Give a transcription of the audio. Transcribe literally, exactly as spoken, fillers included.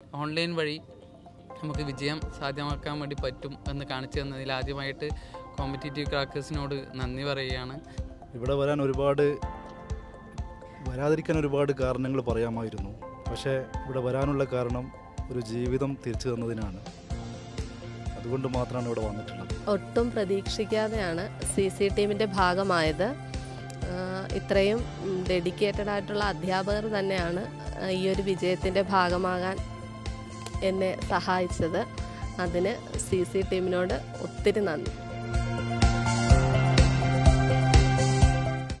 Online വഴി നമുക്ക് വിജയം സാധ്യമാക്കാൻ വേണ്ടി പറ്റും എന്ന് കാണിച്ചു തന്നതിൽ ആദ്യമായിട്ട് കോമ്പറ്റീറ്റീവ് ക്രാക്കേഴ്സിനോട് നന്ദി പറയുകയാണ്. ഇവിടെ വരാൻ ഒരുപാട് വരാതിരിക്കാൻ ഒരുപാട് കാരണങ്ങൾ പറയാമായിരുന്നു. പക്ഷേ ഇവിടെ വരാനുള്ള കാരണം ഒരു ജീവിതം തിരിച്ചു തന്നതിനാണ്. അതുകൊണ്ട് മാത്രമാണ് ഇവിടെ വന്നിട്ടുള്ളത്. ഒട്ടും പ്രതീക്ഷിക്കാതെയാണ് സി സി ടീമിൻ്റെ ഭാഗമായത്. ഇത്രയും ഡെഡിക്കേറ്റഡ് ആയിട്ടുള്ള അധ്യാപകർ തന്നെയാണ് ഈ ഒരു വിജയത്തിൻ്റെ ഭാഗമാകാൻ എന്നെ സഹായിച്ചത്. അതിന് സി സി ടീമിനോട് ഒത്തിരി നന്ദി.